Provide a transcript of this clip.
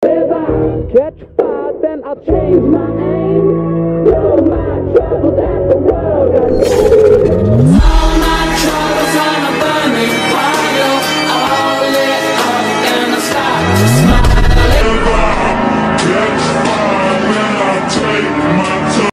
If I catch fire, then I'll change my aim. Throw my troubles at the world again. All my troubles on a burning pile, all lit up and I start to smile.